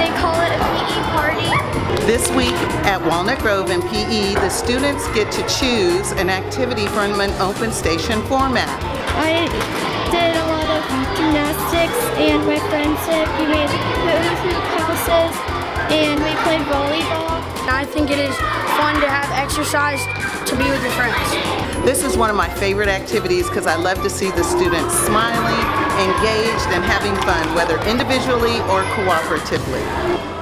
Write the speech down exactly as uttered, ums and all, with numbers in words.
They call it a P E party. This week at Walnut Grove in P E, the students get to choose an activity from an open station format. I did a lot of gymnastics, and my friends did. We made hoop houses, and we played volleyball. I think it is fun to have exercise to be with your friends. This is one of my favorite activities because I love to see the students smiling, engaged, and having fun, whether individually or cooperatively.